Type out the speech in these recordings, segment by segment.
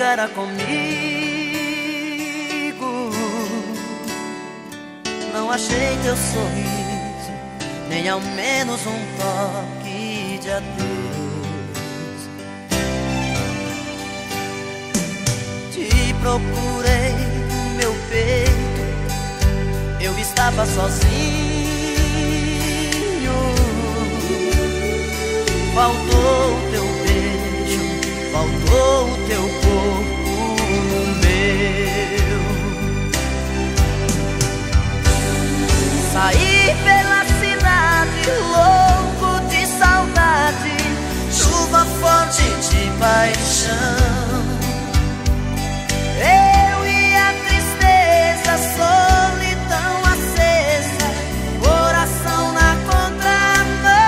era comigo. Não achei teu sorriso, nem ao menos um toque de adeus. Te procurei no meu peito, eu estava sozinho. Faltou o teu beijo, faltou o teu corpo no meu. Saí pela cidade, louco de saudade, chuva forte de paixão. Eu e a tristeza, solidão acesa, coração na contramão.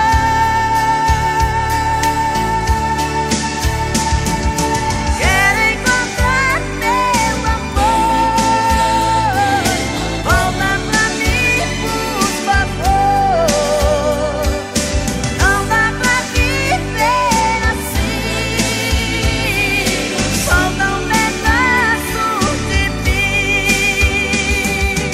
Quero encontrar meu amor, volta pra mim, por favor. Não dá pra viver assim, falta um pedaço de mim.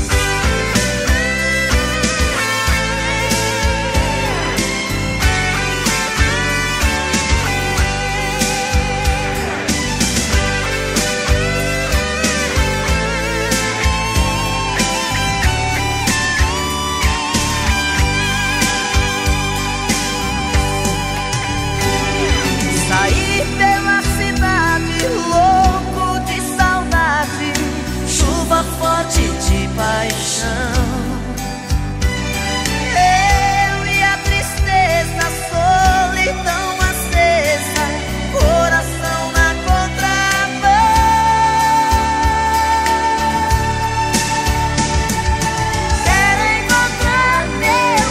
Saí pela cidade, louco de saudade, chuva forte de paixão. Eu e a tristeza, solidão acesa, coração na contramão. Quero encontrar meu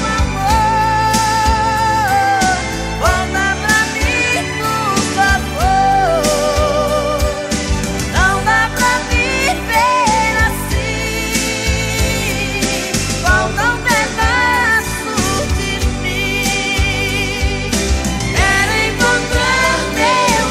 amor, volta pra mim, por favor. Não dá pra viver assim, falta um pedaço de mim. Quero encontrar meu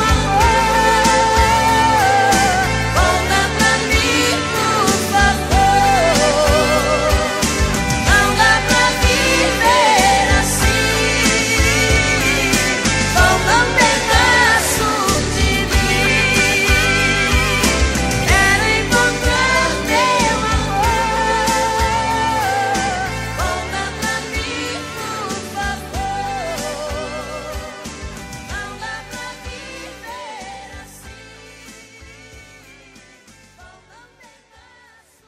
amor, volta pra mim, por favor. Não dá pra viver assim, falta um pedaço de mim. Quero encontrar meu amor, volta pra mim, por favor. Não dá pra viver assim, falta um pedaço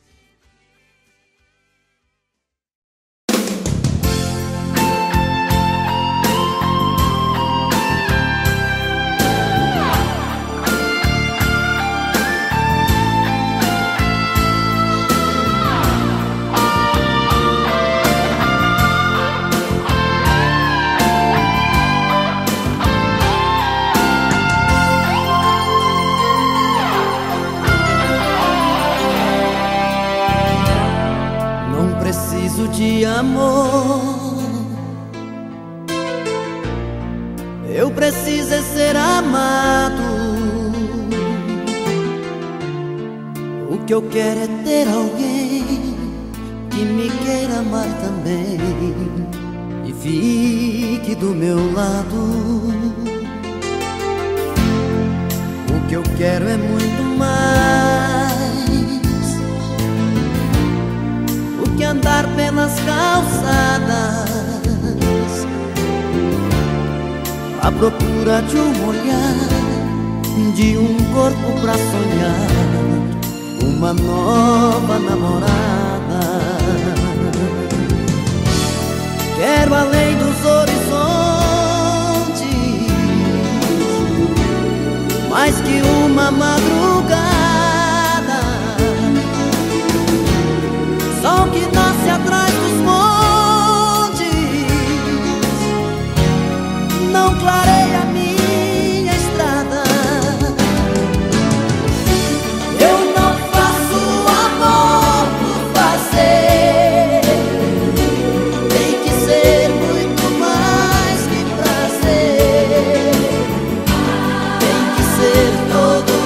Não preciso de amor, eu preciso é ser amado. O que eu quero é ter alguém que me queira amar também e fique do meu lado. O que eu quero é muito mais que andar pelas calçadas à procura de um olhar, de um corpo pra sonhar uma nova namorada. Quero além dos horizontes mais que uma madrugada, sol que nasce atrás dos montes não clareia minha estrada. Eu não faço amor por fazer, tem que ser muito mais que prazer, tem que ser todo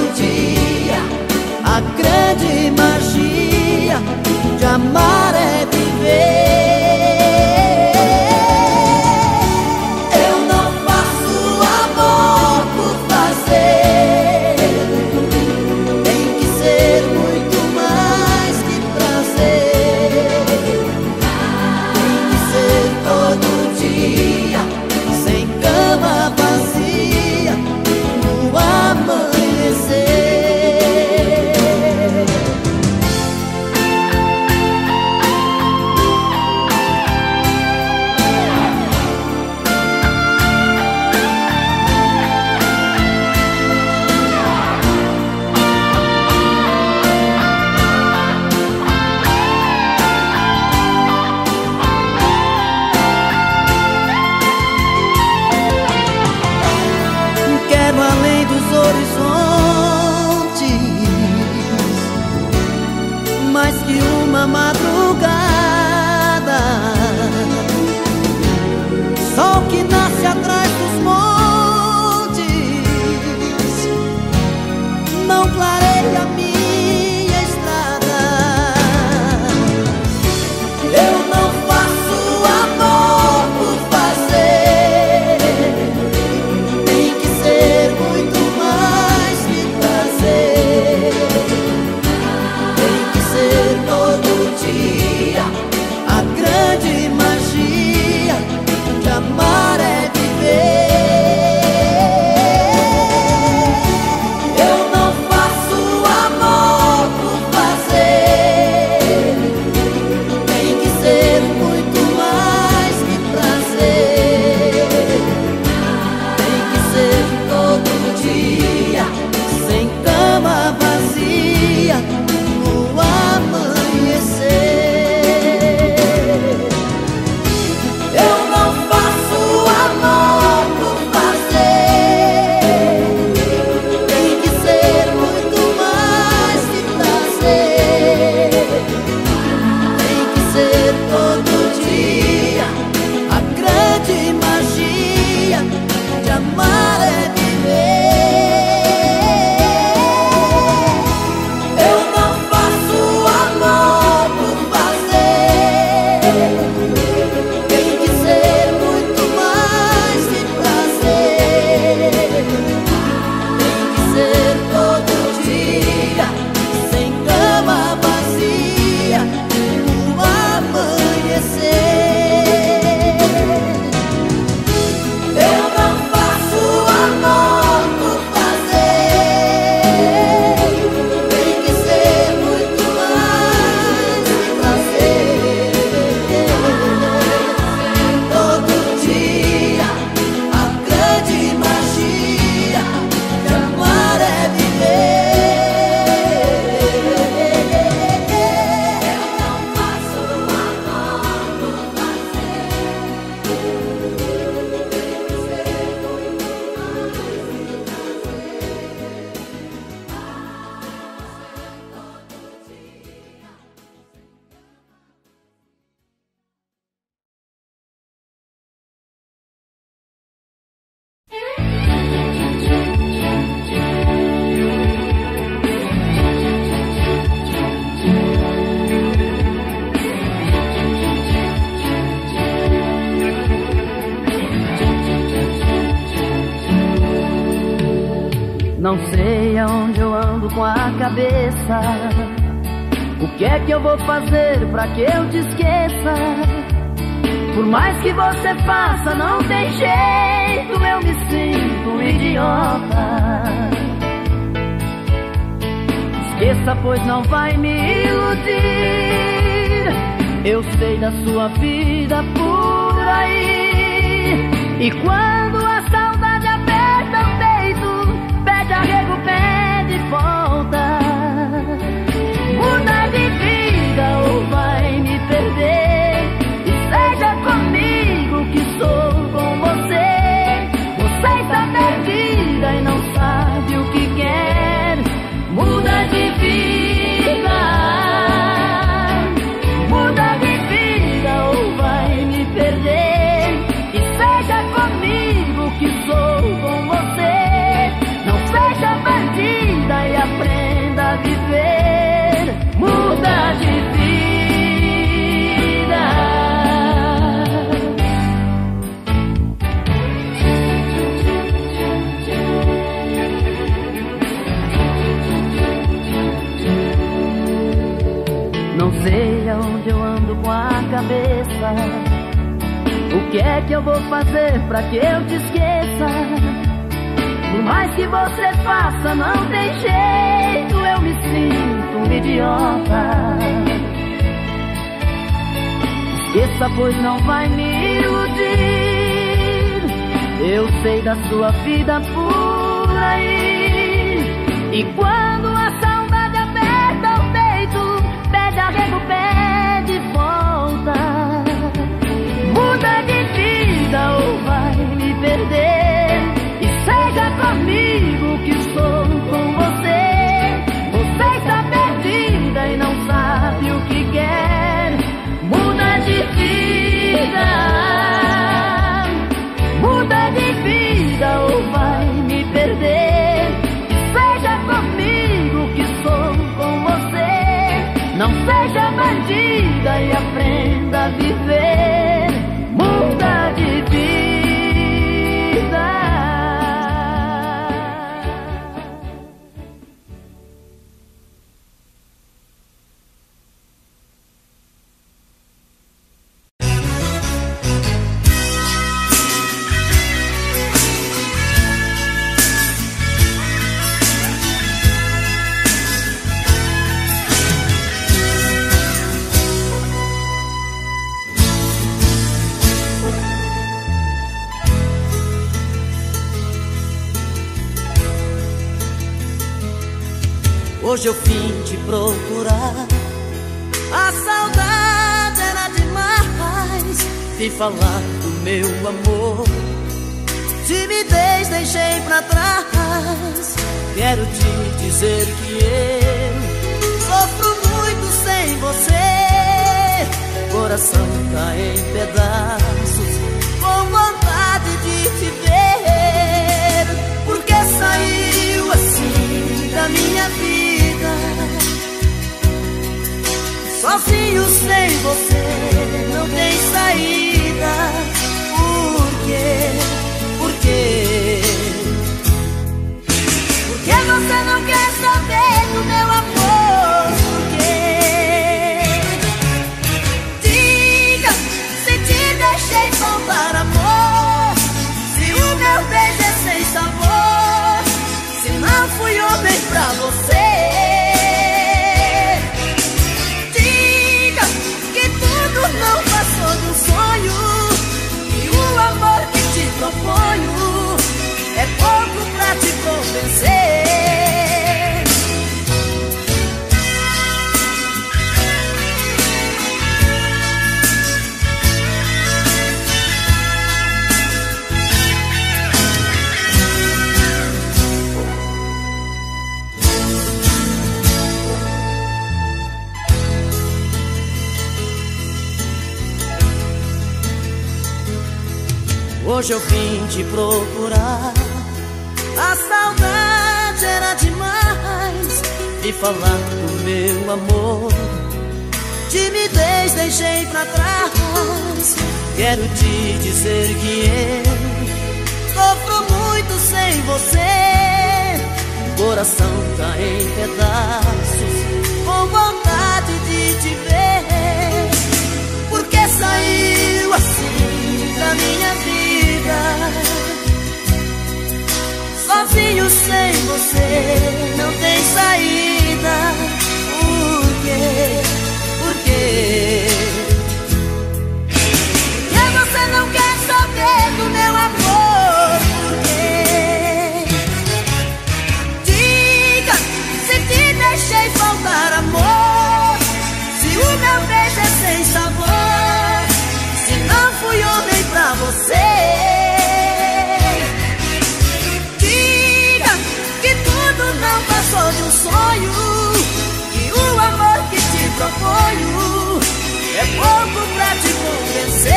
Não sei aonde eu ando com a cabeça. O que é que eu vou fazer pra que eu te esqueça? Por mais que você faça, não tem jeito, eu me sinto um idiota. Esqueça, pois não vai me iludir. Eu sei da sua vida por aí. E quando a saudade aperta o peito, pede arrego, pede volta. Muda de vida ou vai me perder. E seja comigo que sou com você. Você está perdida e não sabe o que quer. Muda de vida. Muda de vida ou vai me perder. E seja comigo que sou com você. Não seja bandida e aprenda a viver. Muda de vida. Não sei aonde eu ando com a cabeça. O que é que eu vou fazer pra que eu te esqueça? Por mais que você faça, não tem jeito, eu me sinto um idiota. Esqueça, pois não vai me iludir. Eu sei da sua vida por aí. E quando a saudade aperta o peito, pede arrego, pede volta. Muda de vida ou vai me perder. E seja comigo que sou com você. Você está perdida e não sabe o que quer. Muda de vida. Muda de vida ou vai me perder. E seja comigo que sou com você. Não seja bandida e aprenda a viver. Muda de vida. Hoje eu vim te procurar. A saudade era demais. Vim falar do meu amor. Timidez deixei pra trás. Quero te dizer que eu sofro muito sem você. Coração tá em pedaços, com vontade de te ver. Porque saiu assim da minha vida. Sozinho sem você não tem saída. Por quê? Por quê? Porque você não quer saber do meu amor? Por quê? Diga se te deixei faltar amor. Se o meu beijo é sem sabor. Se não fui homem pra você. Não passou do sonho. E o amor que te proponho é pouco pra te convencer. Hoje eu vim te procurar. A saudade era demais. Vim falar do meu amor. Timidez deixei pra trás. Quero te dizer que eu sofro muito sem você. coração cai em pedaços, com vontade de te ver. Porque saiu assim da minha vida, sozinho sem você, não tem saída. Por quê? Por quê? E você não quer saber do meu amor? Por quê? Diga se te deixei faltar amor, se o meu beijo é sem sabor, se não fui homem pra você. Diga que tudo não passou de um sonho, que o amor que te proponho é pouco pra te convencer.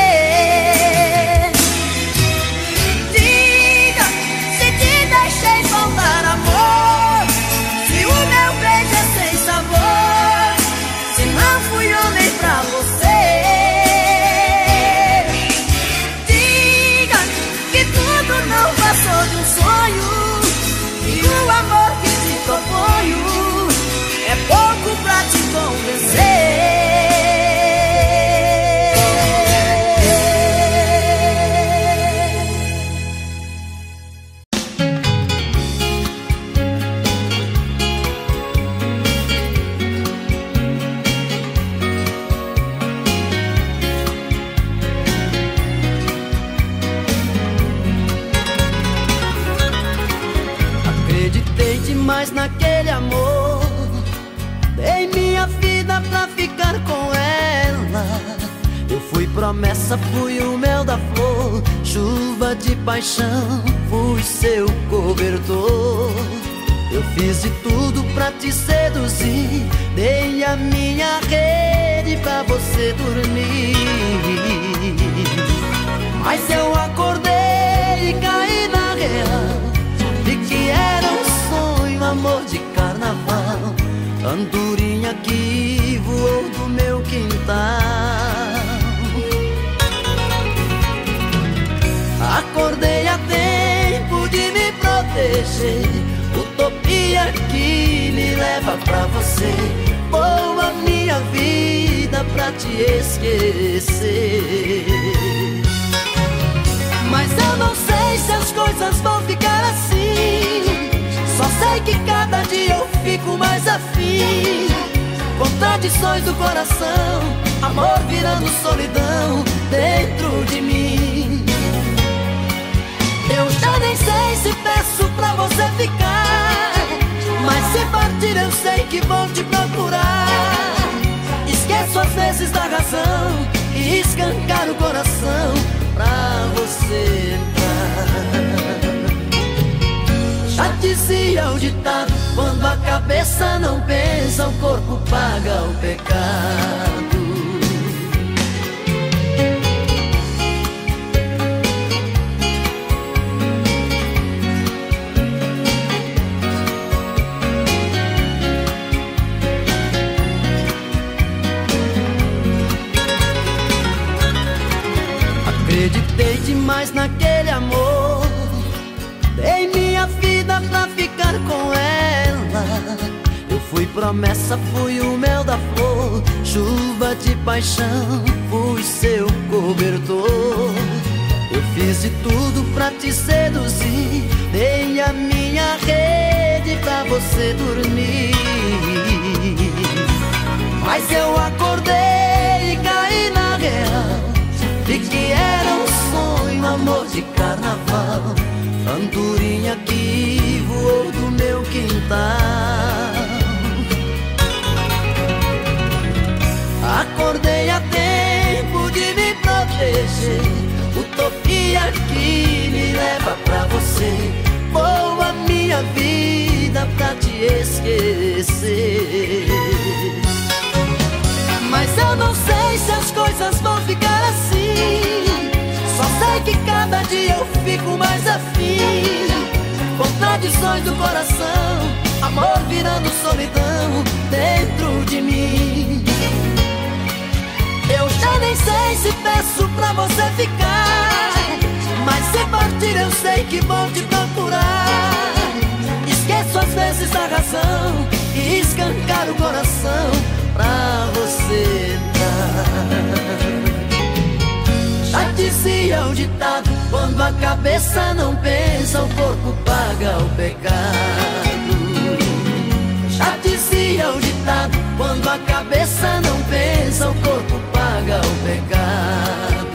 Diga se te deixei faltar amor, se o meu beijo é sem sabor, se não fui homem pra você. Diga que tudo não passou de um sonho, e o amor que te proponho é pouco pra te convencer. acreditei demais naquele amor, dei minha vida pra ficar com ela. Eu fui promessa, fui o mel da flor, chuva de paixão, fui seu cobertor. Eu fiz de tudo pra te seduzir, dei a minha rede pra você dormir. Mas eu acordei e caí na real, vi que era um sonho, amor de carnaval, andorinha que voou do meu quintal. Acordei a tempo de me proteger, utopia que me leva pra você, vou a minha vida pra te esquecer. Mas eu não sei se as coisas vão ficar assim, só sei que cada dia eu fico mais afim. Contradições do coração, amor virando solidão dentro de mim. Eu já nem sei se peço pra você ficar, mas se partir eu sei que vou te procurar. Esqueço às vezes da razão e escancar o coração pra você entrar. Já dizia o ditado, quando a cabeça não pensa, o corpo paga o pecado. Acreditei demais naquele amor, dei minha vida pra ficar com ela. Eu fui promessa, fui o mel da flor, chuva de paixão, fui seu cobertor. Eu fiz de tudo pra te seduzir, dei a minha rede pra você dormir. Mas eu acordei e caí na real, vi que era um sonho, amor de carnaval, andorinha que voou do meu quintal. Acordei a tempo de me proteger, utopia que me leva pra você, vou a minha vida pra te esquecer. Mas eu não sei se as coisas vão ficar assim, só sei que cada dia eu fico mais afim. Contradições do coração, amor virando solidão dentro de mim. Eu já nem sei se peço pra você ficar, mas se partir eu sei que vou te procurar. Esqueço às vezes a razão e escancar o coração pra você dar. Já dizia o ditado: quando a cabeça não pensa, o corpo paga o pecado. Já dizia o ditado: quando a cabeça não pensa, o corpo paga o pecado.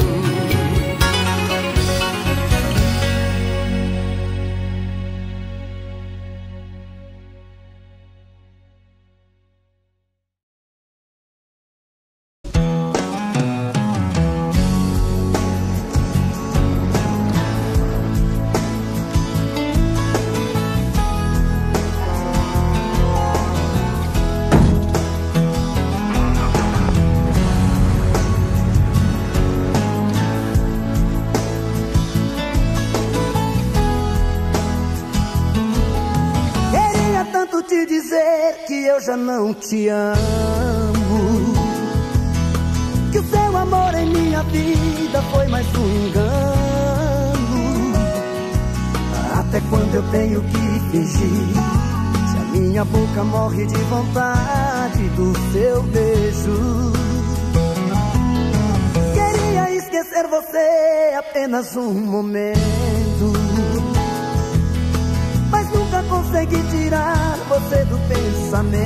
Te dizer que eu já não te amo, que o seu amor em minha vida foi mais um engano. Até quando eu tenho que fingir, se a minha boca morre de vontade do seu beijo? Queria esquecer você apenas um momento, mas nunca consegui tirar você do pensamento.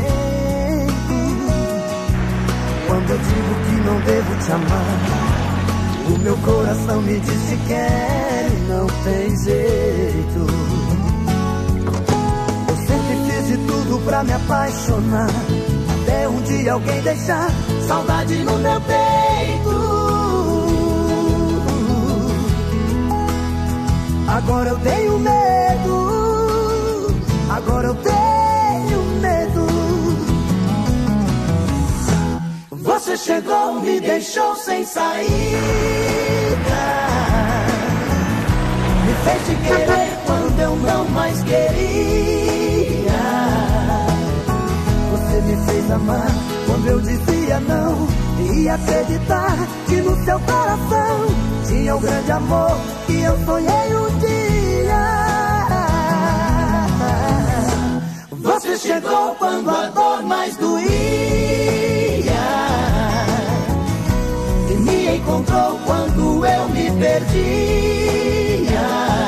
Quando eu digo que não devo te amar, o meu coração me diz que quer e não tem jeito. Eu sempre fiz de tudo pra me apaixonar, até um dia alguém deixar saudade no meu peito. Agora eu tenho medo, agora eu tenho medo. Você chegou, me deixou sem saída, me fez te querer quando eu não mais queria. Você me fez amar quando eu dizia não, e acreditar que no seu coração tinha um grande amor que eu sonhei um dia. Você chegou quando a dor mais doía e me encontrou quando eu me perdia.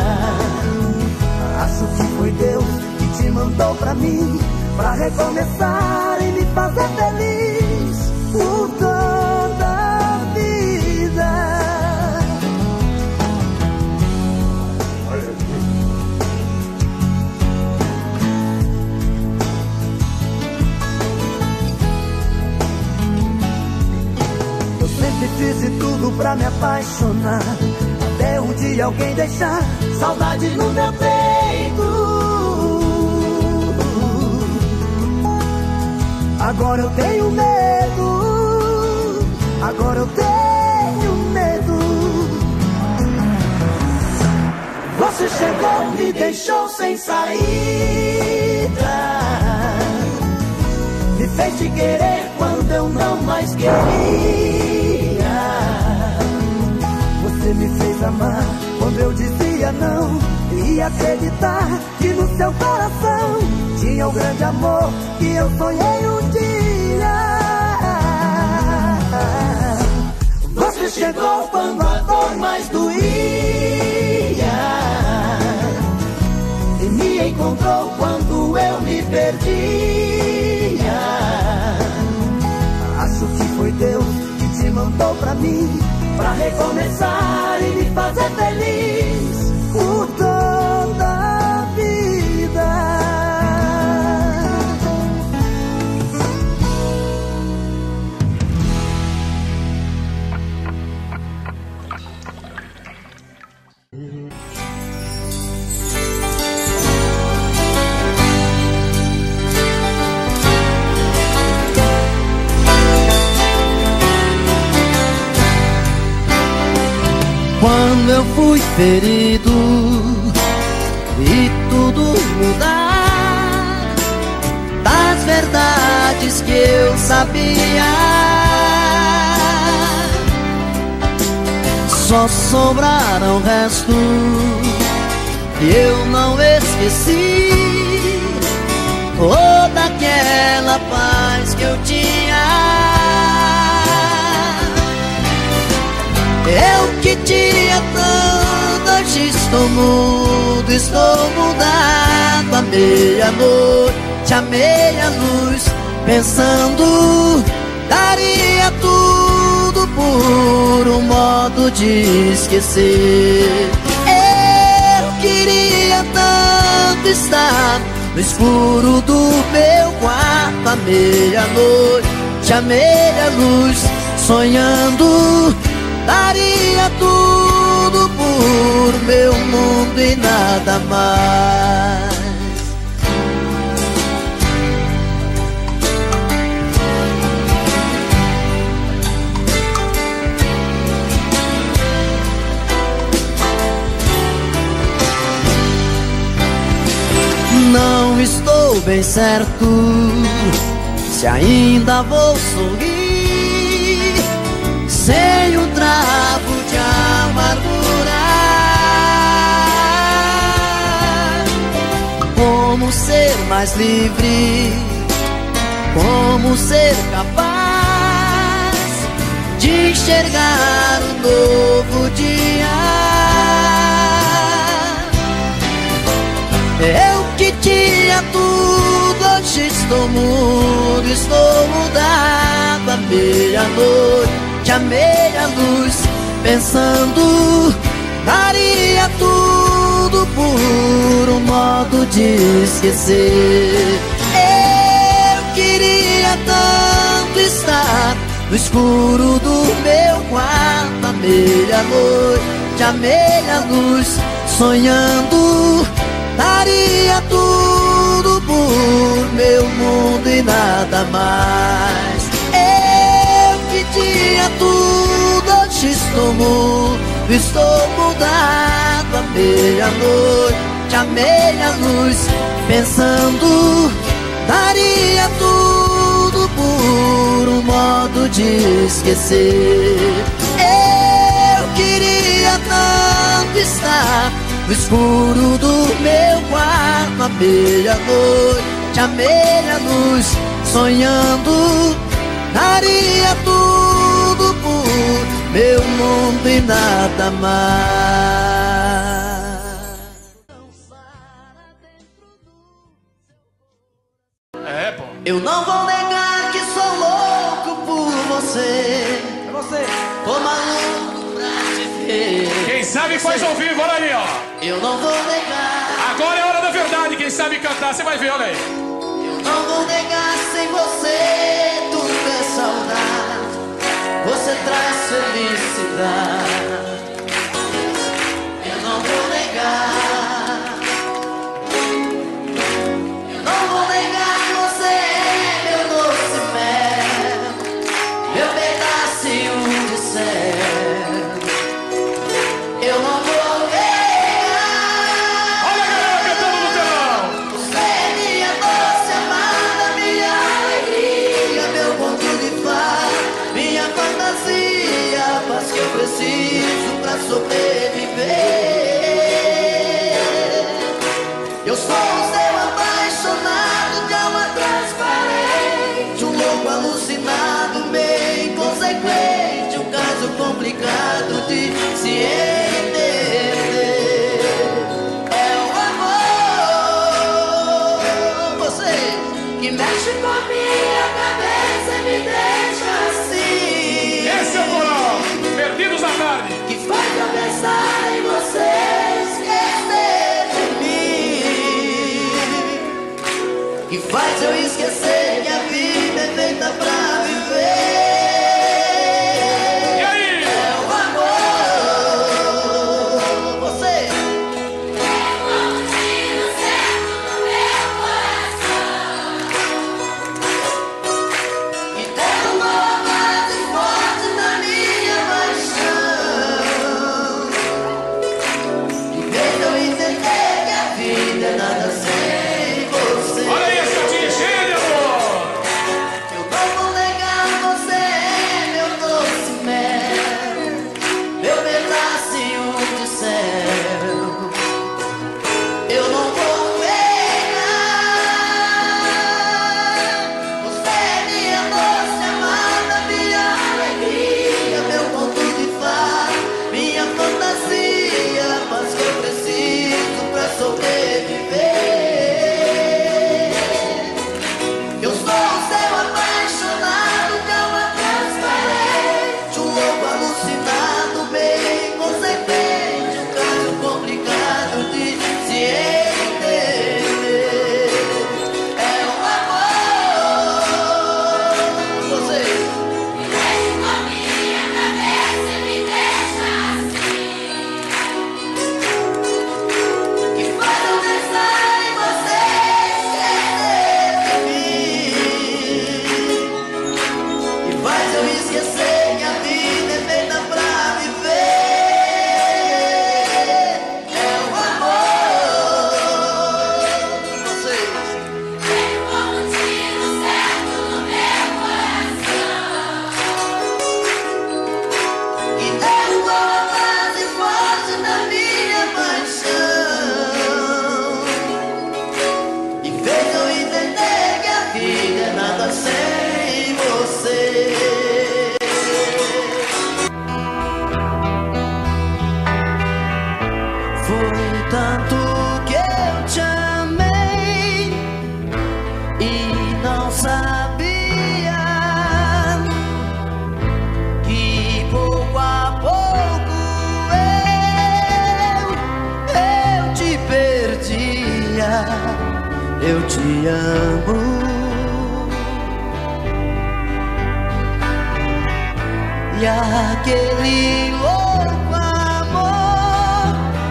Acho que foi Deus que te mandou pra mim, pra recomeçar e me fazer feliz por toda a vida. Fiz de tudo pra me apaixonar, até um dia alguém deixar saudade no meu peito. Agora eu tenho medo, agora eu tenho medo. Você chegou, me deixou sem saída, me fez te querer quando eu não mais queria. Você me fez amar quando eu dizia não, e acreditar que no seu coração tinha um grande amor que eu sonhei um dia. Você chegou quando a dor mais doía e me encontrou quando eu me perdia. Acho que foi Deus que te mandou pra mim, pra recomeçar e me fazer feliz por toda a vida. Quando eu fui ferido e tudo mudar, das verdades que eu sabia, só sobraram restos que eu não esqueci. toda aquela paz que eu tinha. Eu que tinha tanto, hoje estou mudo, estou mudado. À meia-noite, à meia-luz, pensando, daria tudo por um modo de esquecer. Eu queria tanto estar no escuro do meu quarto, à meia-noite, à meia-luz, sonhando, daria tudo por meu mundo e nada mais. Não estou bem certo se ainda vou sorrir sem um trago de amargura. Como ser mais livre, como ser capaz de enxergar um novo dia. Eu que tinha tudo, hoje estou mudo, estou mudado. À meia-noite, à meia-luz, pensando, daria tudo por um modo de esquecer. Eu queria tanto estar no escuro do meu quarto, à meia-noite, à meia-luz, sonhando, daria tudo por meu mundo e nada mais. Eu que tinha tudo, hoje estou mudo, estou mudado. À meia-noite, à meia-luz, pensando, daria tudo por um modo de esquecer. Eu queria tanto estar no escuro do meu quarto, à meia-noite, à meia-luz, sonhando, daria tudo por meu mundo e nada mais. É, pô. Eu não vou negar que sou louco por você. É você. Tô maluco pra te ver. Quem sabe faz ao vivo, olha ali, ó. Eu não vou negar. Agora é a hora da verdade, quem sabe cantar, você vai ver, olha aí. Eu não vou negar, sem você tudo é saudade. Você traz felicidade. Eu não vou negar. Eu não vou negar, você é meu doce mel, meu pedacinho de céu. Eu não vou negar. Olha a galera cantando no telão. Você é minha doce amada, minha alegria, meu conto de paz, minha fantasia, a paz que eu preciso. eu te amo. E aquele louco amor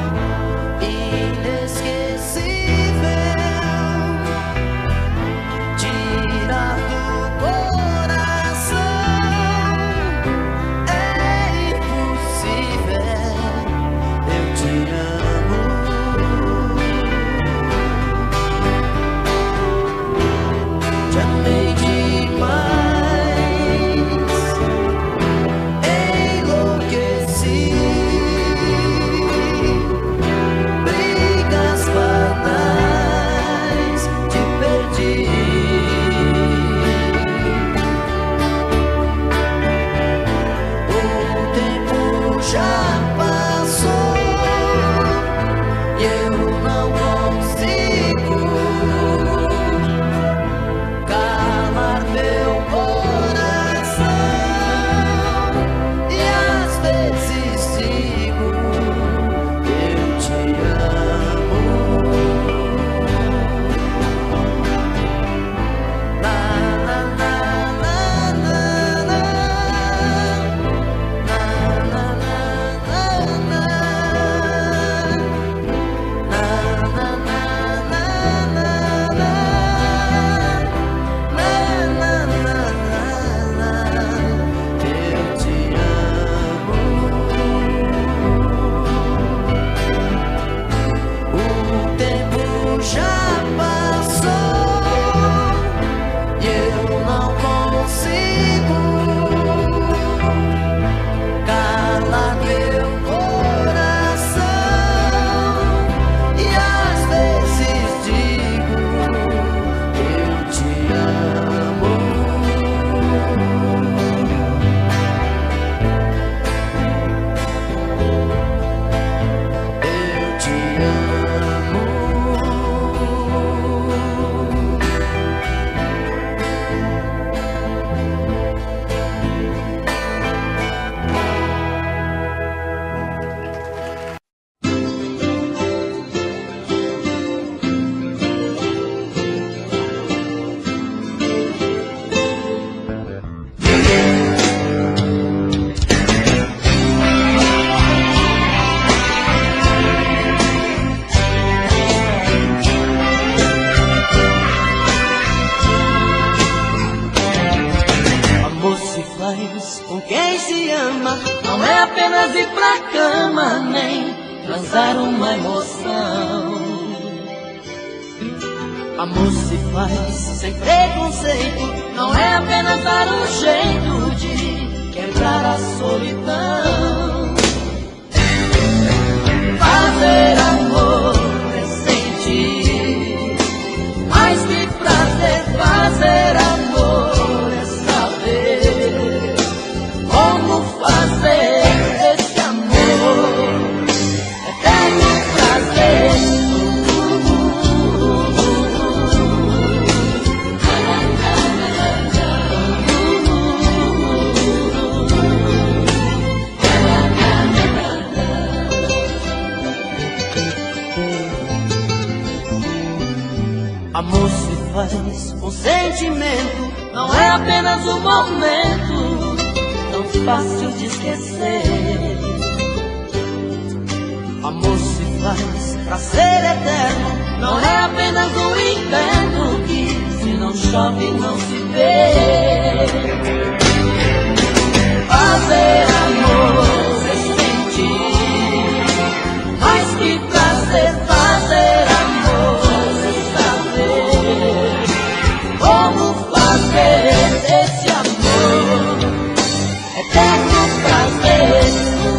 inesquecível tirar do coração é impossível. Eu te amo. Te amei demais. Com quem se ama não é apenas ir pra cama, nem transar uma emoção. Amor se faz sem preconceito, não é apenas dar um jeito de quebrar a solidão. Fazer amor é sentir mais que prazer. Fazer amor é saber como fazer esse amor eterno prazer. Amor se faz com sentimento, não é apenas um momento tão fácil de esquecer. Amor se faz pra ser eterno, não é apenas um inverno que se não chove não se vê. Fazer amor é sentir mais que prazer. Fazer amor é saber como fazer esse amor eterno prazer.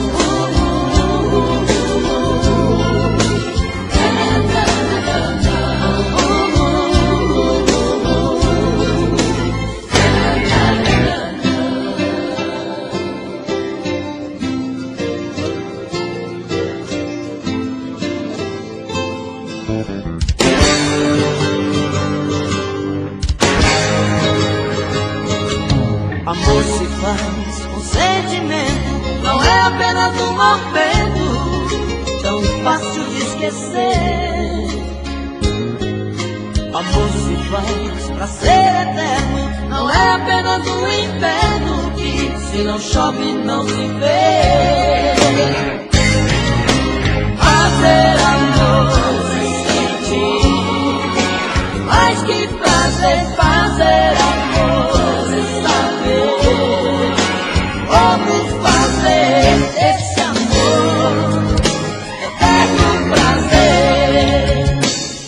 Amor se faz com sentimento, não é apenas um momento tão fácil de esquecer. amor se faz pra ser eterno. Não é apenas um inverno que, se não chove, não se vê. Fazer amor sem sentir, mas que prazer fazer amor sem saber. Vamos fazer esse amor eterno prazer.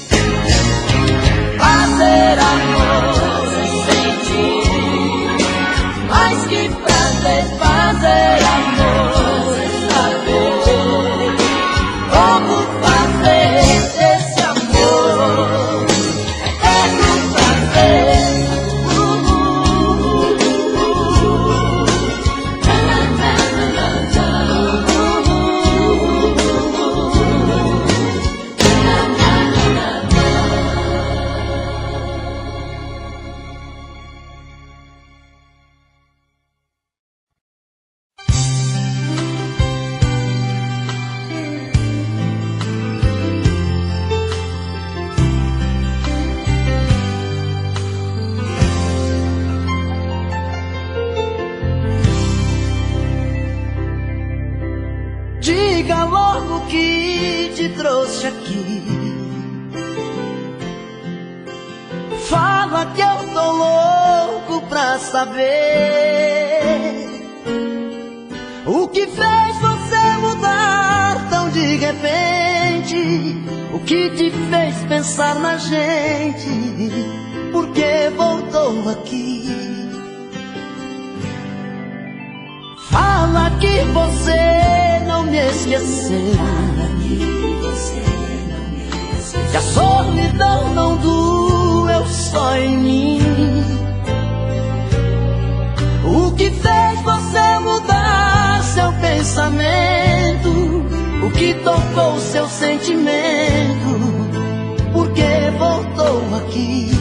Fazer amor sem sentir, mas que prazer fazer amor sem saber. Vamos fazer esse amor eterno prazer. Diga logo que te trouxe aqui. Fala que eu tô louco pra saber o que fez você mudar tão de repente. O que te fez pensar na gente? Por que voltou aqui? Fala que você não me esqueceu, que a solidão não doeu só em mim. O que fez você mudar seu pensamento? O que tocou seu sentimento? Por que voltou aqui?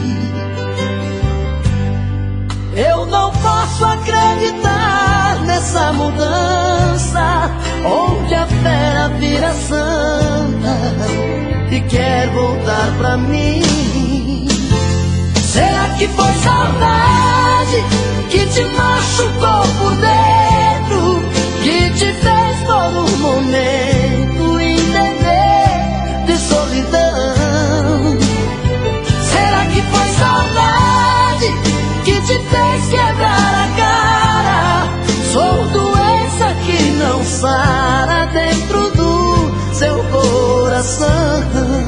Eu não posso acreditar nessa mudança, onde a fera vira santa e quer voltar pra mim. Será que foi saudade que te machucou por dentro, que te fez por um momento entender de solidão? Será que foi saudade que te fez quebrar a cara? Sou doença que não sara dentro do seu coração.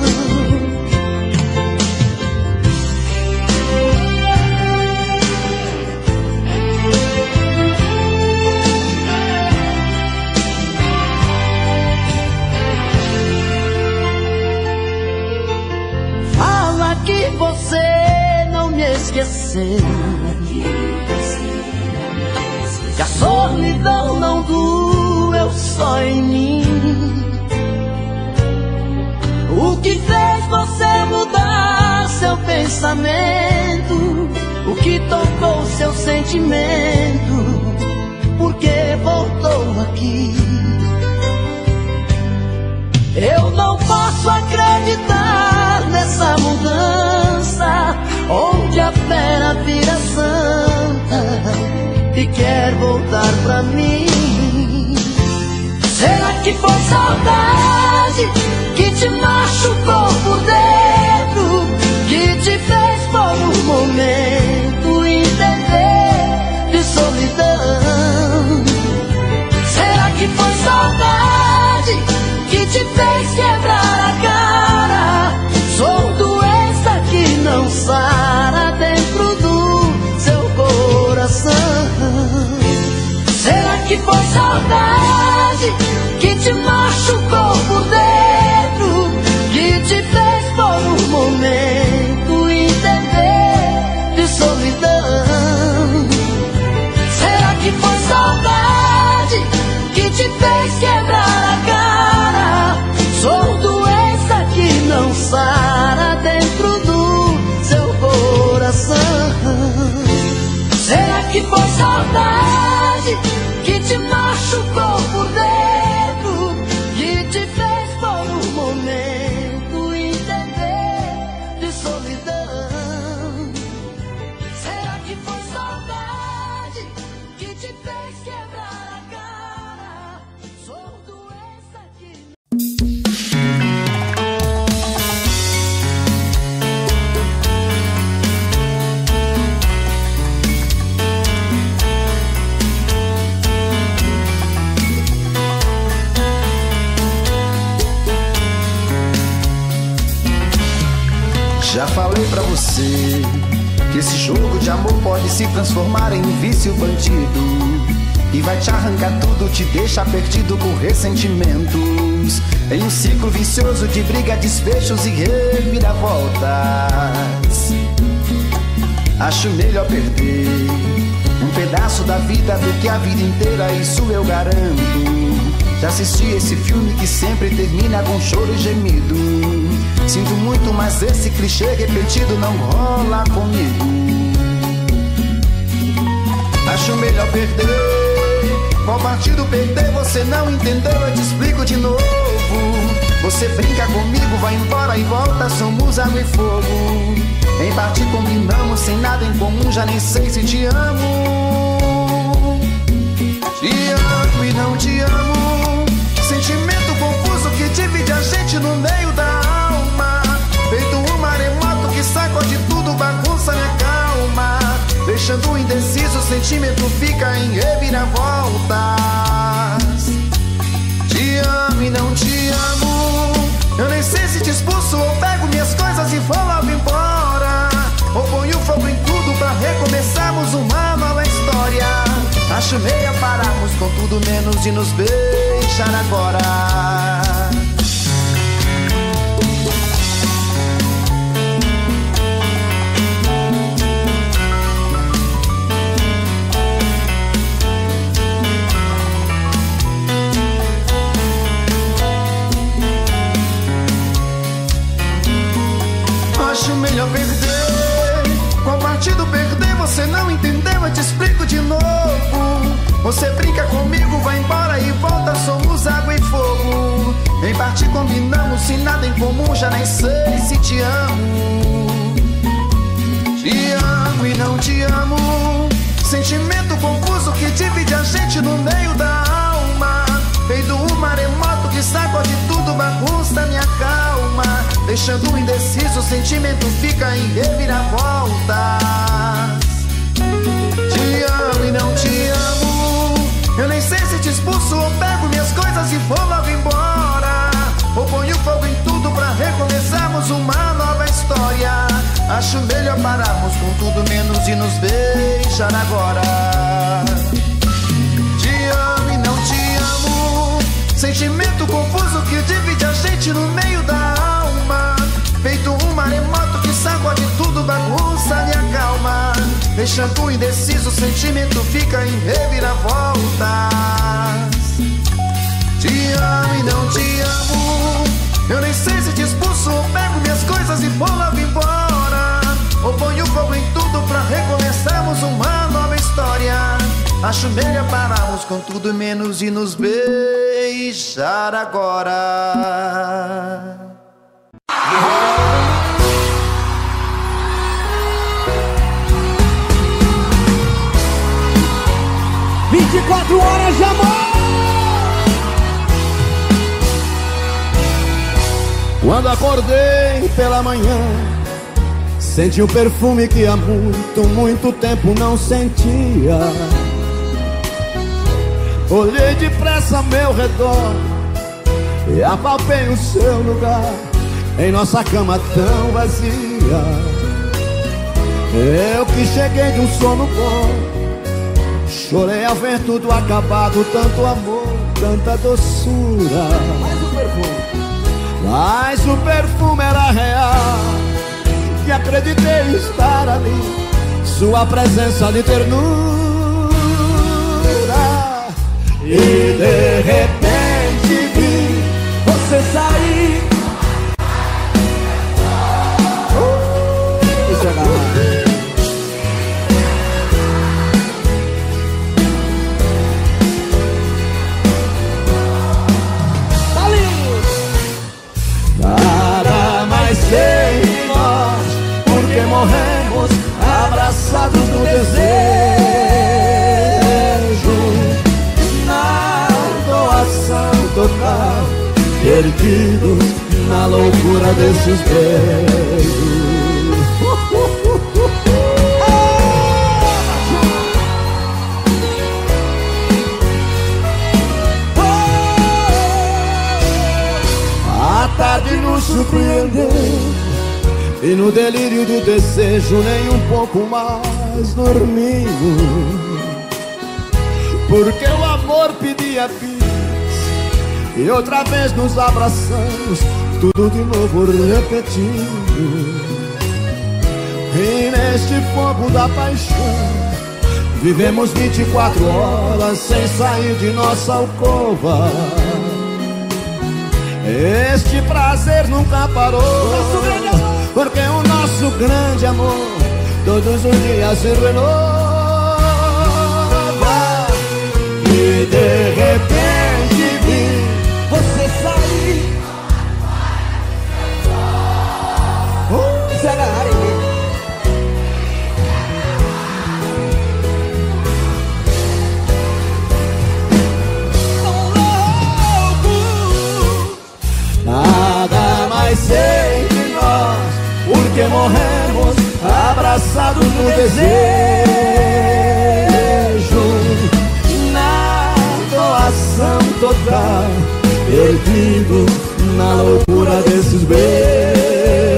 Fala que você não me esqueceu, que a solidão não doeu só em mim. O que fez você mudar seu pensamento? O que tocou seu sentimento? Por que voltou aqui? Eu não posso acreditar nessa mudança, onde a fera vira santa e quer voltar pra mim. Será que foi saudade que te machucou por dentro, que te fez por um momento entender de solidão? Será que foi saudade que te fez quebrar a cara? Sou doença que não sara dentro do seu coração. Será que foi saudade que te machucou por dentro, que te fez por um momento entender de solidão? Será que foi saudade que te fez quebrar a cara? Sou doença que não sara dentro do seu coração. Será que foi saudade que te machucou por dentro, que te falei pra você que esse jogo de amor pode se transformar em um vício bandido e vai te arrancar tudo, te deixa perdido por ressentimentos, em um ciclo vicioso de briga, desfechos e reviravoltas. Acho melhor perder um pedaço da vida do que a vida inteira, isso eu garanto. Já assisti esse filme que sempre termina com choro e gemido. Sinto muito, mas esse clichê repetido não rola comigo. Acho melhor perder. Qual partido perder? Você não entendeu, eu te explico de novo. Você brinca comigo, vai embora e volta, somos água e fogo. Em parte combinamos, sem nada em comum, já nem sei se te amo. Te amo e não te amo. Sentimento confuso que divide a gente no meio da alma. Feito um maremoto que sacode tudo, bagunça minha calma. Deixando indeciso, o sentimento fica em reviravoltas. Te amo e não te amo. Eu nem sei se te expulso ou pego minhas coisas e vou logo embora, ou ponho fogo em tudo pra recomeçarmos uma nova história. Acho meia pararmos com tudo menos de nos beijar agora. Acho melhor perder. Qual partido perder? Você não entendeu, eu te explico de novo. Você brinca comigo, vai embora e volta, somos água e fogo. Em parte combinamos, sem nada em comum, já nem sei se te amo. Te amo e não te amo. Sentimento confuso que divide a gente no meio da alma. Feito um maremoto que sacode tudo, bagunça minha calma. Deixando indeciso, o sentimento fica em reviravoltas. Te amo e não te amo. Eu nem sei se te expulso ou pego minhas coisas e vou logo embora, ou ponho fogo em tudo pra recomeçarmos uma nova história. Acho melhor pararmos com tudo menos de nos beijar agora. Te amo e não te amo. Sentimento confuso que divide a gente no meio da alma. Feito um maremoto que sacode tudo, bagunça minha calma. Deixando indeciso, o sentimento fica em reviravoltas. Te amo e não te amo. Eu nem sei se te expulso ou pego minhas coisas e vou logo embora, ou ponho fogo em tudo pra recomeçarmos uma nova história. Acho melhor pararmos com tudo menos e nos beijar agora. 24 horas de amor. Quando acordei pela manhã, senti um perfume que há muito, muito tempo não sentia. Olhei depressa ao meu redor e apalpei o seu lugar em nossa cama tão vazia. Eu que cheguei de um sono bom, chorei ao ver tudo acabado, tanto amor, tanta doçura. Mas o perfume era real, e acreditei estar ali, sua presença de ternura. E de repente vi você sair. Nada mais sei de nós, porque morremos abraçados no desejo, na doação total, perdidos na loucura desses beijos. A tarde nos surpreendeu e no delírio do desejo nem um pouco mais dormimos, porque o amor pedia bis e outra vez nos abraçamos, tudo de novo repetindo. E neste fogo da paixão vivemos 24 horas sem sair de nossa alcova. Este prazer nunca parou, porque o nosso grande amor todos os dias se renova. E de repente vi você sair, se agarrar em mim. Nada mais sei de nós, porque morremos abraçados no desejo, na doação total, perdidos na loucura desses beijos.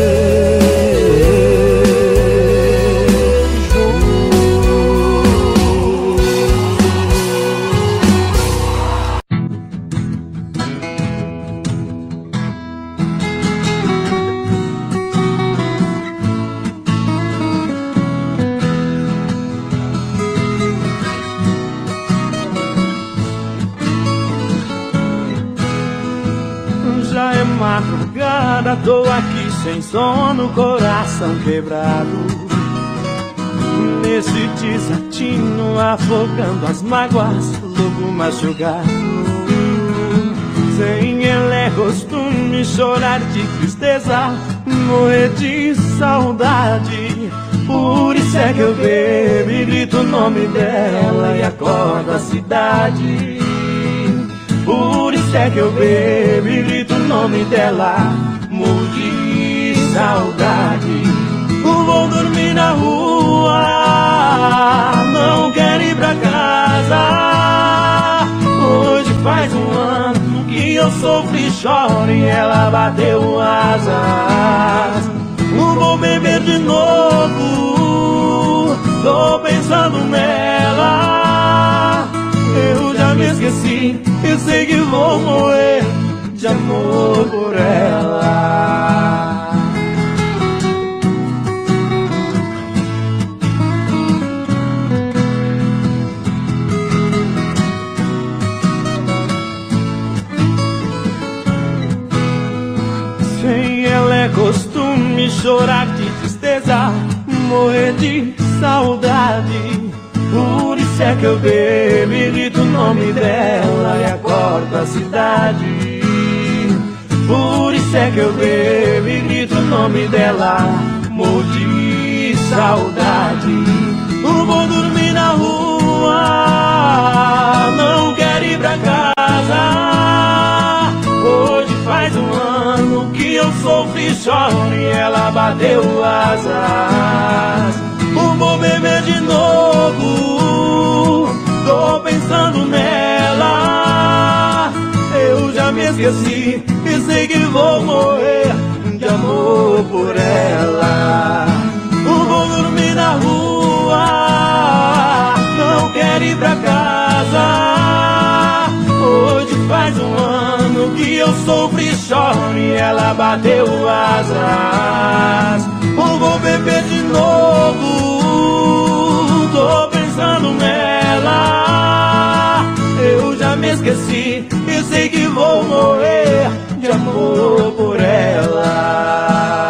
Madrugada, tô aqui sem sono, coração quebrado, nesse desatinho, afogando as mágoas, lobo machucado. Sem ele é costume chorar de tristeza, morrer de saudade. Por isso é que eu bebo e grito o nome dela e acordo a cidade. Por isso é que eu bebo e grito o nome dela, morro de saudade. Vou dormir na rua, não quero ir pra casa. Hoje faz um ano que eu sofro e choro e ela bateu asas. Vou beber de novo, tô pensando nela. Eu já me esqueci, eu sei que vou morrer de amor por ela. Sem ela é costume chorar de tristeza, morrer de saudade. Por isso é que eu bebo e grito o nome dela e acordo a cidade. Por isso é que eu bebo e grito o nome dela, morro de saudade. Vou dormir na rua, não quero ir pra casa. Hoje faz um ano que eu sofro e choro e ela bateu asas. Vou beber de novo, tô pensando nela. Eu já me esqueci e sei que vou morrer de amor por ela. Vou dormir na rua, não quero ir pra casa. Hoje faz um ano que eu sofro e choro e ela bateu asas. Vou beber de novo, tô pensando nela. Eu já me esqueci e sei que vou morrer de amor por ela.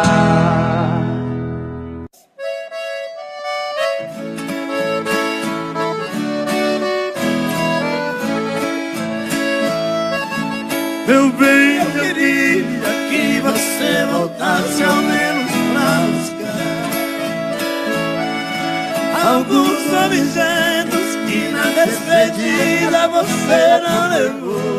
Meu bem, eu queria que você voltasse ao menos pra buscar alguns objetos que na despedida você não levou.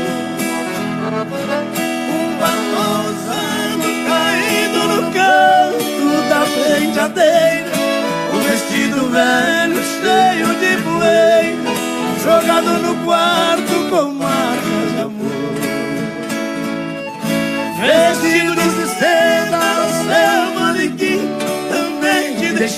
Um batom usado caído no canto da penteadeira, um vestido velho cheio de poeira, jogado no quarto com marcas de amor. Vestido de seda, seu manequim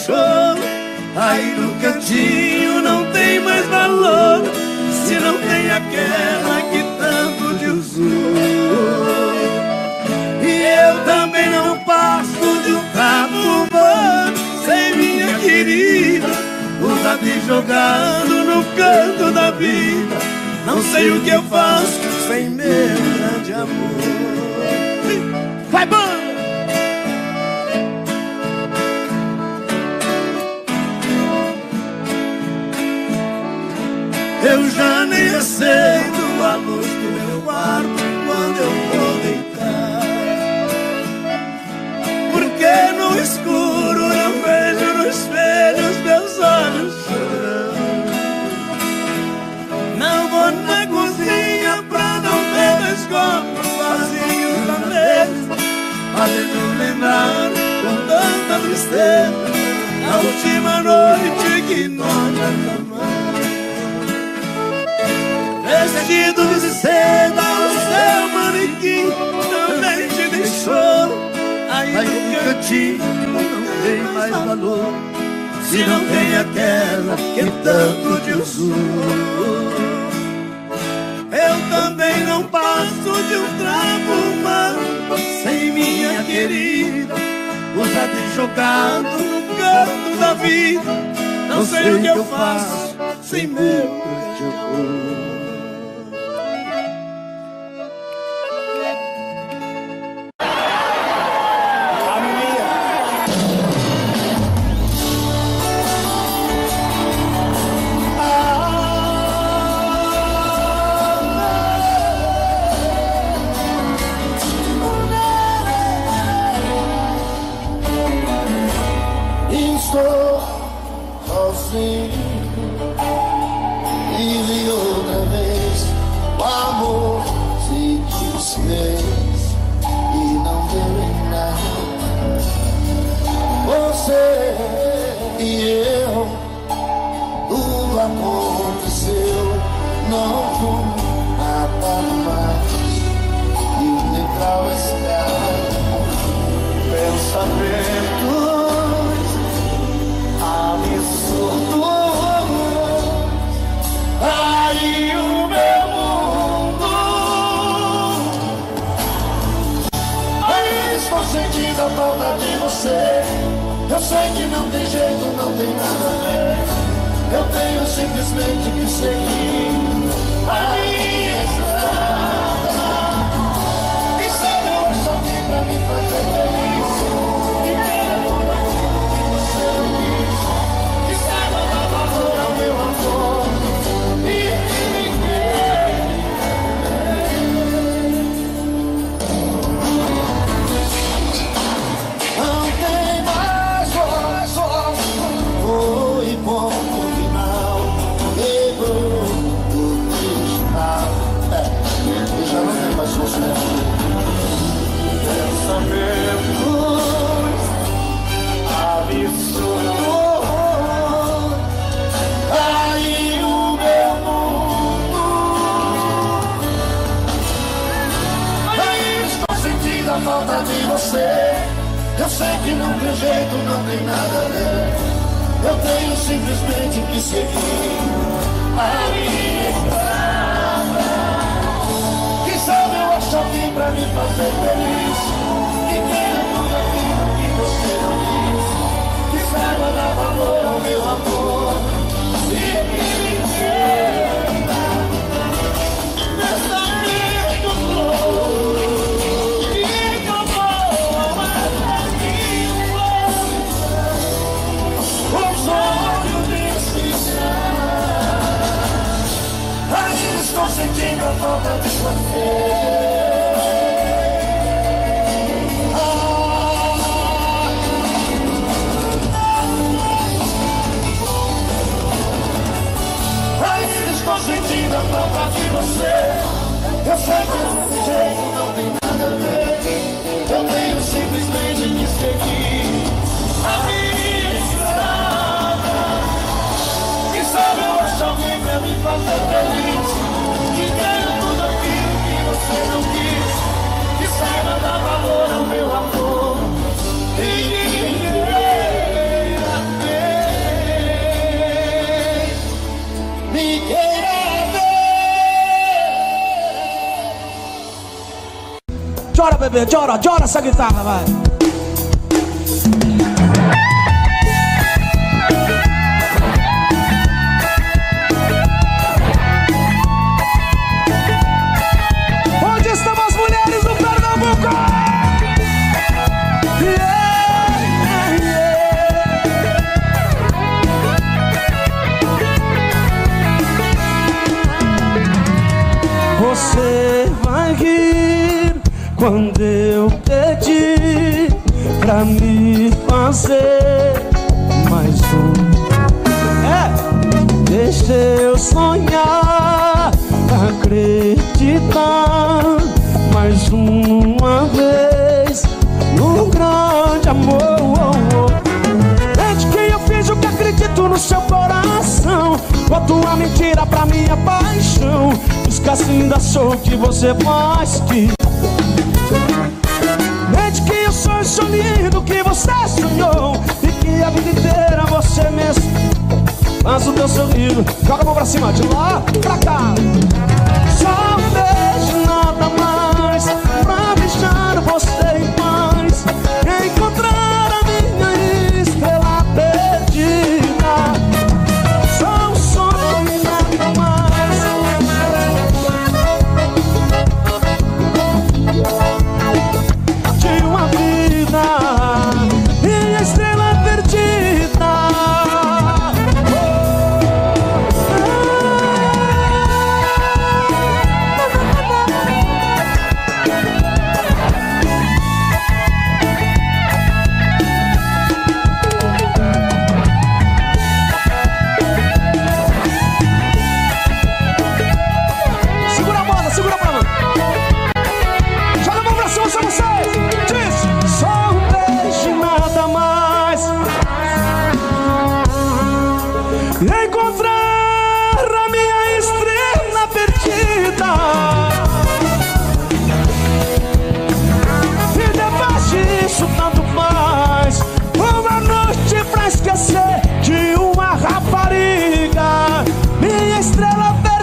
deixou aí no cantinho não tem mais valor, se não tem aquela que tanto te usou. E eu também não passo de um trapo humano, sem minha querida, usada e jogado no canto da vida. Não sei o que eu faço sem meu grande amor. Vai, banda! Eu já nem acendo a luz do meu quarto quando eu vou deitar, porque no escuro eu vejo no espelho os meus olhos chorando. Não vou na cozinha pra não ver dois copos vazios na mesa, fazendo lembrar com tanta tristeza a última noite que nós amamos. Vestido de seda, o seu manequim também te deixou aí no cantinho, não tem mais valor, se não tem aquela que tanto te usou. Eu também não passo de um trapo humano, sem minha querida, usado e jogado no canto da vida. Não sei o que eu faço sem meu grande amor. E outra vez o amor se desfez e não deu em nada. Você e eu, tudo aconteceu, não foi nada mais. E o degrau escada, pensamentos absurdos. Aí o meu mundo, aí estou sentindo a falta de você. Eu sei que não tem jeito, não tem nada a ver. Eu tenho simplesmente que seguir a minha estrada. E sabe, eu acho alguém pra me fazer feliz. E quero tudo aquilo que você não quis. Que saiba dar valor ao meu amor. Aí o meu mundo, aí estou sentindo a falta de você. Eu sei que não tem jeito, não tem nada a ver. Eu tenho simplesmente que seguir a minha estrada. Quem sabe eu acho alguém pra me fazer feliz. Que queira tudo aquilo que você não quis. Que saiba dar valor ao meu amor. E que me entenda nessa vida flor. E que eu vou amar o sonho de se aí estou sentindo a falta de você. Estou sentindo a falta de você. Eu sei que não tem jeito, não tem nada a ver. Eu tenho simplesmente que seguir a minha estrada. Quem sabe eu acho alguém pra me fazer feliz. Que tenha tudo aquilo que você não quis. Que saiba dar valor ao meu amor. E que me queira me queira ver. Chora, bebê, chora, chora essa guitarra, vai. Onde estão as mulheres do Pernambuco? Você vai rir quando eu pedi pra me fazer mais um. Deixa eu sonhar, acreditar mais uma vez no grande amor. Desde que eu fiz o que acredito no seu coração, boto a mentira pra minha paixão. Diz que ainda sou o que você faz de. Desde que eu sou lindo que você sonhou, e que a vida inteira você mesmo faz o teu sorriso. Joga a mão pra cima, de lá pra cá. Só um beijo, nada mais, pra deixar você em paz, encontrar a minha estrela perdida. Só um sonho e nada mais. De uma vida, minha estrela perdida. Segura a moda, segura pra mão. Joga a mão pra cima, só vocês. Diz, só um beijo e nada mais. Encontrar a minha estrela perdida. E depois disso tanto faz. Uma noite pra esquecer de uma rapariga, minha estrela perdida.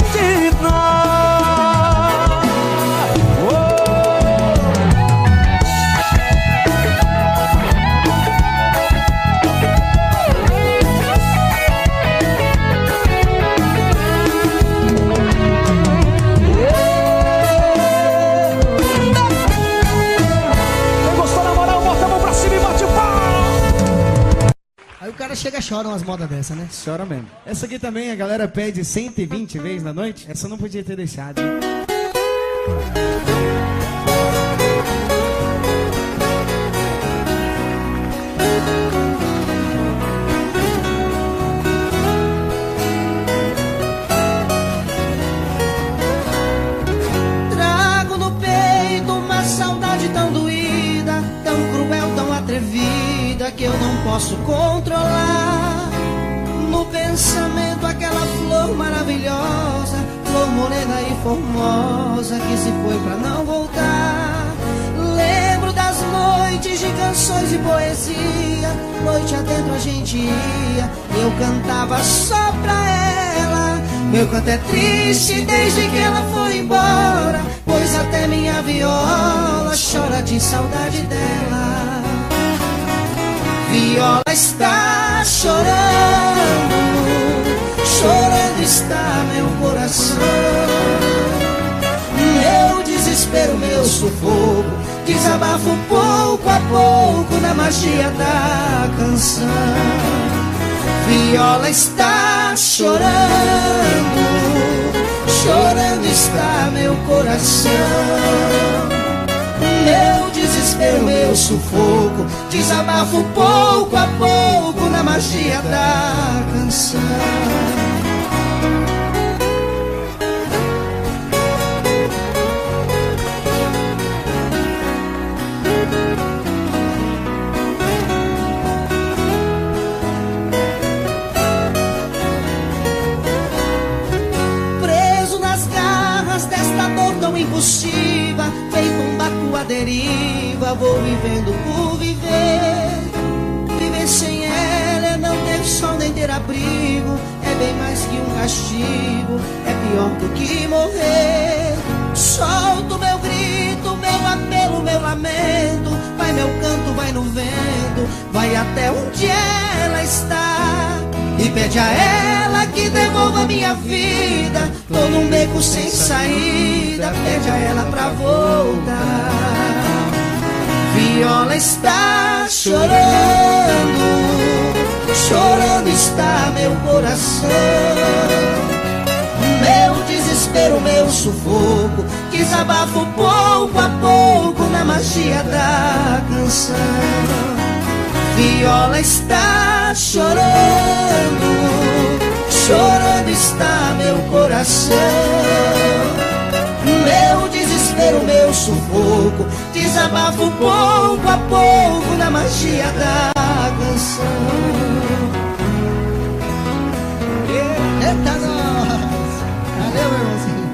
Quem gostou na moral, bota a mão pra cima e bate o pau. Aí o cara chega e chora umas modas dessa, né? Chora mesmo. Essa aqui também a galera pede 120 vezes na noite. Essa eu não podia ter deixado, hein? Trago no peito uma saudade tão doída, tão cruel, tão atrevida, que eu não posso controlar. No pensamento aquela flor maravilhosa, flor morena e formosa, que se foi pra não voltar. Lembro das noites de canções e poesia, noite adentro a gente ia, eu cantava só pra ela. Meu canto é triste desde que ela foi embora, pois até minha viola chora de saudade dela. Viola está chorando, chorando está meu coração. Meu desespero, meu sufoco, desabafo pouco a pouco na magia da canção. Viola está chorando, chorando está meu coração. Meu desespero, meu sufoco, desabafo pouco a pouco na magia da canção. Preso nas garras desta dor tão impossível, feito um barco à deriva, vou vivendo por viver. Viver sem ela é não ter sol nem ter abrigo, é bem mais que um castigo é pior do que morrer. Solto meu grito, meu apelo, meu lamento. Vai meu canto, vai no vento, vai até onde ela está. E pede a ela que devolva minha vida. Tô num beco sem saída, pede a ela pra voltar. Viola está chorando, chorando está meu coração. Meu desespero, meu sufoco, que desabafo pouco a pouco na magia da canção. Viola está chorando, chorando está meu coração. Meu desespero, meu sufoco, desabafo pouco a pouco na magia da canção. Eita nós! Valeu, meu irmãozinho.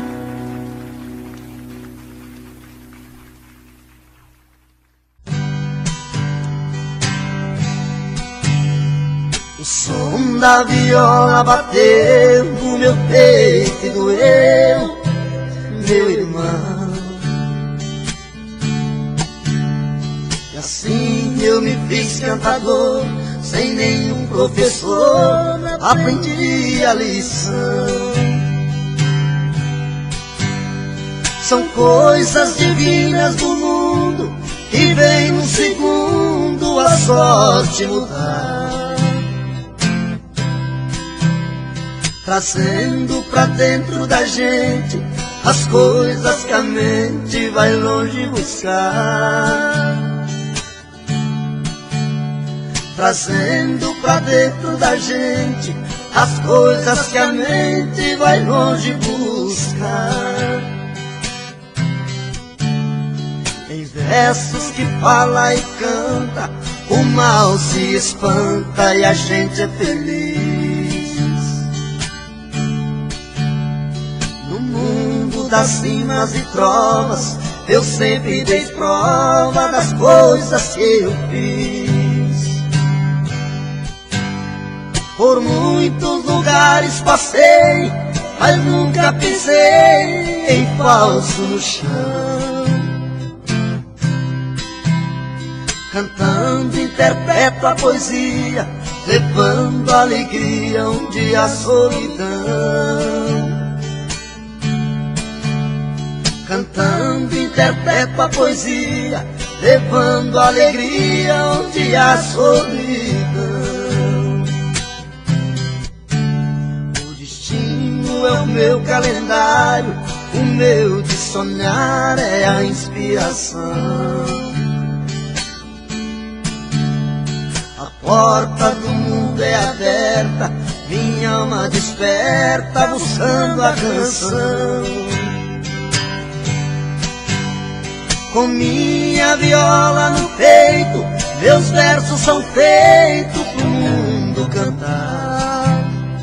O som da viola bateu no meu peito e doeu, meu irmão. E assim eu me fiz cantador, sem nenhum professor, aprendi a lição. São coisas divinas do mundo, que vem num segundo a sorte mudar, trazendo pra dentro da gente as coisas que a mente vai longe buscar, trazendo pra dentro da gente as coisas que a mente vai longe buscar. Em versos que fala e canta, o mal se espanta e a gente é feliz. No mundo das cimas e trovas, eu sempre dei prova das coisas que eu fiz. Por muitos lugares passei, mas nunca pisei em falso no chão. Cantando interpreto a poesia, levando alegria onde há solidão. Cantando interpreto a poesia, levando alegria onde há solidão. O destino é o meu calendário, o meu de sonhar é a inspiração. A porta do mundo é aberta, minha alma desperta, buscando a canção. Com minha viola no peito, meus versos são feitos pro mundo cantar.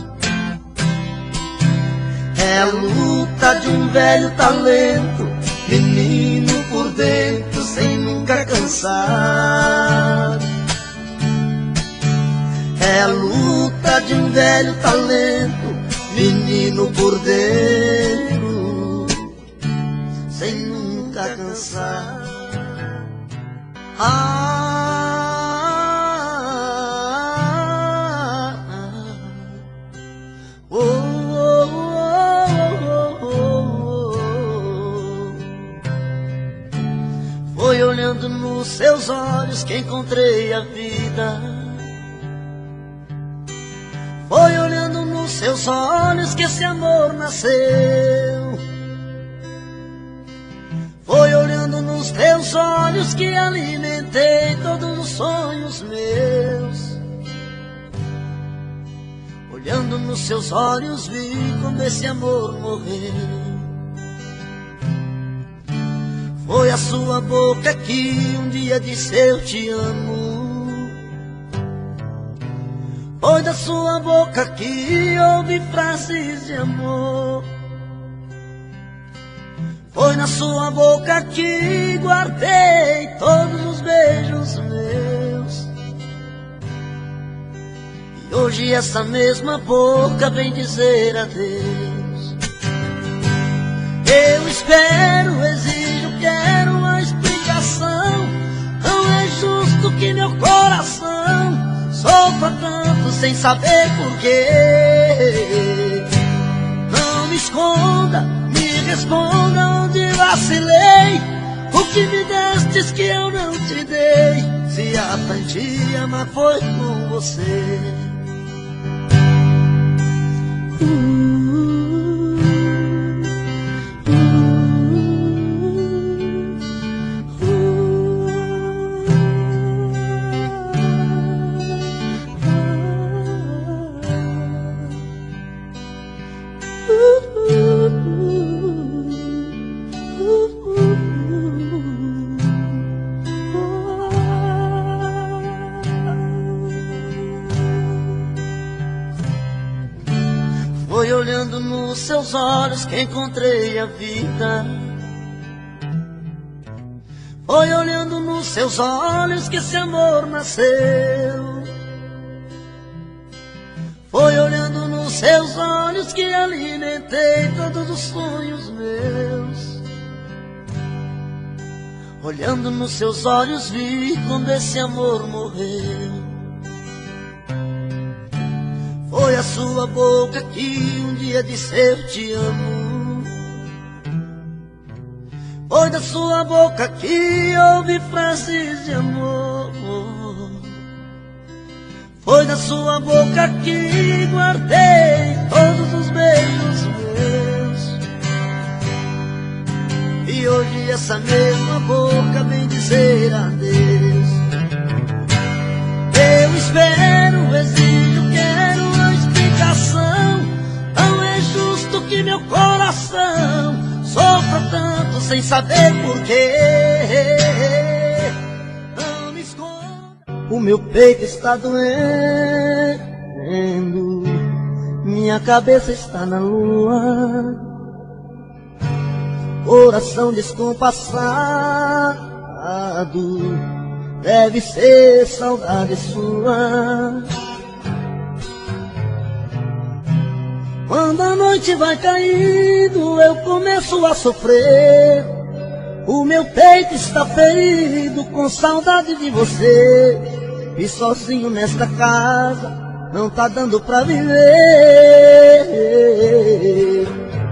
É a luta de um velho talento, menino por dentro, sem nunca cansar. É a luta de um velho talento, menino por dentro, sem nunca cansar. Foi olhando nos seus olhos que encontrei a vida. Foi olhando nos seus olhos que esse amor nasceu. Foi olhando nos teus olhos que alimentei todos os sonhos meus. Olhando nos seus olhos vi como esse amor morreu. Foi a sua boca que um dia disse eu te amo. Foi da sua boca que ouvi frases de amor. Foi na sua boca que guardei todos os beijos meus. E hoje essa mesma boca vem dizer adeus. Eu espero, exijo, quero uma explicação. Não é justo que meu coração sofra tanto sem saber porquê. Não me esconda, me responda onde vacilei. O que me destes que eu não te dei? Se aprendi a amar foi com você. Foi olhando nos seus olhos que encontrei a vida. Foi olhando nos seus olhos que esse amor nasceu. Foi olhando nos seus olhos que alimentei todos os sonhos meus. Olhando nos seus olhos vi quando esse amor morreu. Foi a sua boca que um dia disse eu te amo. Foi da sua boca que ouvi frases de amor. Foi da sua boca que guardei todos os beijos meus. E hoje essa mesma boca vem dizer adeus. Eu espero, exijo, quero uma explicação. Não é justo que meu coração sofra tanto sem saber porquê. Não me esconda. O meu peito está doendo, minha cabeça está na lua. Coração descompassado, deve ser saudade sua. Quando a noite vai caindo, eu começo a sofrer. O meu peito está ferido com saudade de você. E sozinho nesta casa não tá dando pra viver.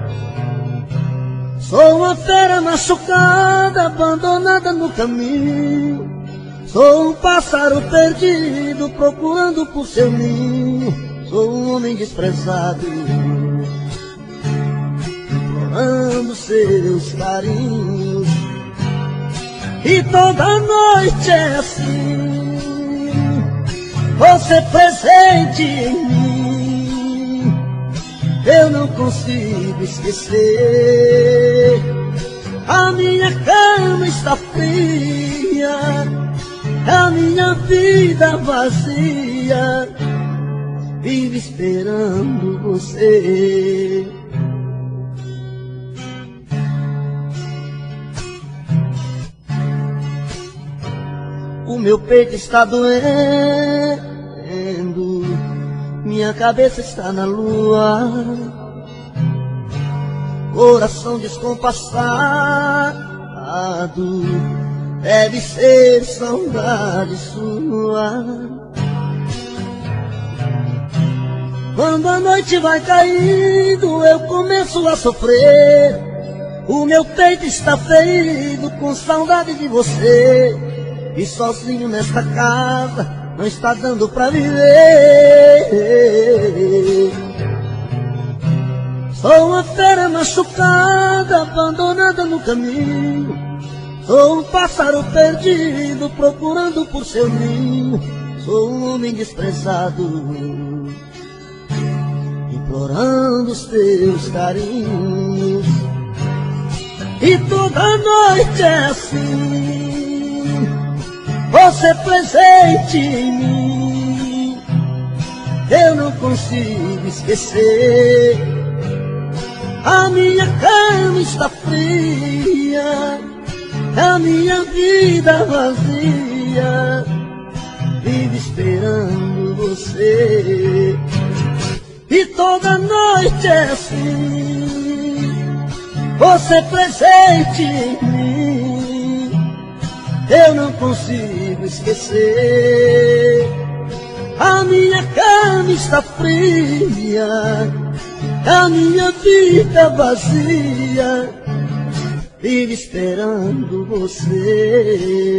Sou uma fera machucada, abandonada no caminho. Sou um pássaro perdido, procurando por seu ninho. Sou um homem desprezado, implorando seus carinhos. E toda noite é assim, você presente em mim. Eu não consigo esquecer. A minha cama está fria, a minha vida vazia, vive esperando você. O meu peito está doendo, minha cabeça está na lua. Coração descompassado, deve ser saudade sua. Quando a noite vai caindo, eu começo a sofrer. O meu peito está ferido com saudade de você. E sozinho nesta casa não está dando pra viver. Sou uma fera machucada, abandonada no caminho. Sou um pássaro perdido, procurando por seu ninho. Sou um homem desprezado, implorando os teus carinhos. E toda noite é assim, você presente em mim. Eu não consigo esquecer. A minha cama está fria, a minha vida vazia, vive esperando você. E toda noite é assim, você presente em mim. Eu não consigo esquecer. A minha cama está fria, a minha vida vazia, vive esperando você.